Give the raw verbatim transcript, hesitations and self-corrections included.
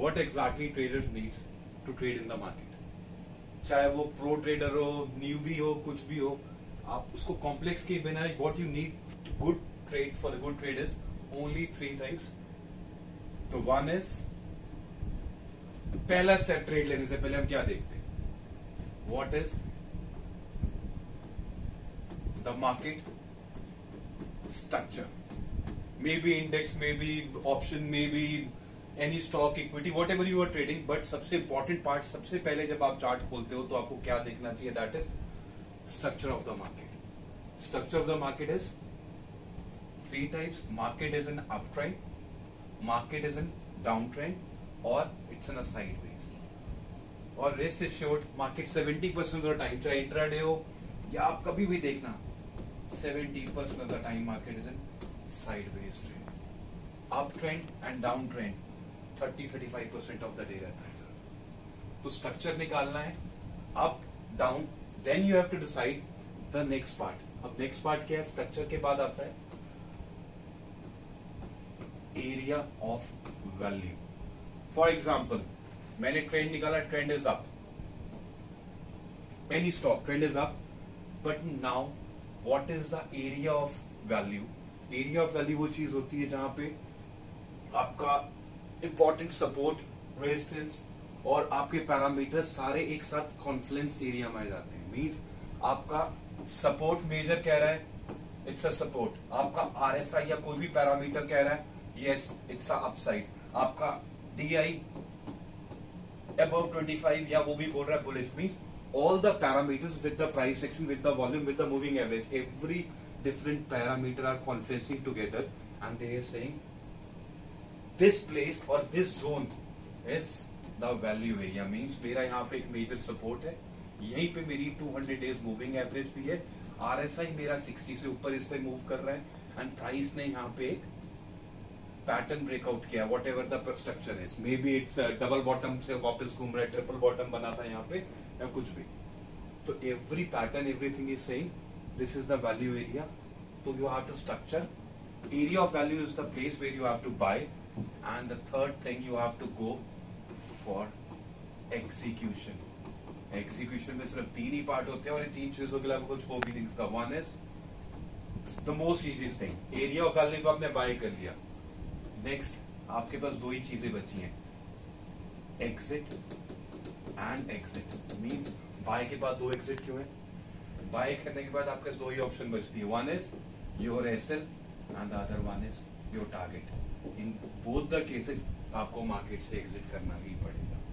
what exactly trader needs to trade in the market. चाहे वो pro trader हो, newbie हो, कुछ भी हो, आप उसको कॉम्प्लेक्स के बिना what you need to good trade for the good trade is only three things. तो one is, पहला स्टेप ट्रेड लेने से पहले हम क्या देखते हैं? What is the market structure? Maybe index, maybe option, maybe any stock, equity, whatever you are trading. But सबसे important part, सबसे पहले जब आप चार्ट खोलते हो तो आपको क्या देखना चाहिए? That is structure of the market. Structure of the market is three types. Market is an uptrend, market is an downtrend, or it's in a sideways. और rest assured, market seventy percent of the time, चाहे intraday हो या आप कभी भी देखना, seventy percent of the time market is in sideways trend. Uptrend and downtrend thirty to thirty-five percent of the day रहता है सर. तो स्ट्रक्चर निकालना है, up down, then you have to decide the next part. अब next part क्या है? Structure के बाद आता है area of value. For example, मैंने ट्रेंड निकाला, trend is up, any stock trend is up, but now what is the area of value? Area of value वो चीज होती है जहां पे आपका इंपॉर्टेंट सपोर्ट, रेजिस्टेंस और आपके पैरामीटर सारे एक साथ कॉन्फ्लुएंस एरिया में आ जाते हैं. मींस आपका सपोर्ट मेजर कह रहा है इट्स अ सपोर्ट, आपका आरएसआई या कोई भी पैरामीटर कह रहा है यस इट्स अ अपसाइड, आपका डीआई अबव twenty-five या वो भी बोल रहा है bullish. Means all the parameters with the price action, with the volume, with the moving average, every different parameter are confluencing together and they are saying this place or this zone is the value area. Means मेरा यहाँ पे एक major support है, यहीं पे मेरी two hundred days moving average भी है, आरएसआई मेरा sixty से ऊपर इस पे मूव कर रहा है and price ने यहाँ पे एक पैटर्न ब्रेकआउट किया, whatever the structure is. Maybe it's double bottom से वापस घूम रहा है, ट्रिपल बॉटम बना था यहाँ पे या कुछ भी. तो every pattern, everything is saying this is the value area. तो you have to structure. Area of value is the place where you have to buy and the third thing you have to go for execution. Execution में सिर्फ तीन ही part होते हैं और ये तीन चीजों के अलावा कुछ हो भी नहीं सकता. One is the most easiest thing, area of value को आपने बाय कर लिया. नेक्स्ट आपके पास दो ही चीजें बची हैं, exit and exit. Means buy के बाद दो एग्जिट क्यों है? बाय करने के बाद आपके पास दो ही ऑप्शन बचती है, one is your SL and the other one is your target. In both the cases आपको मार्केट से एग्जिट करना ही पड़ेगा.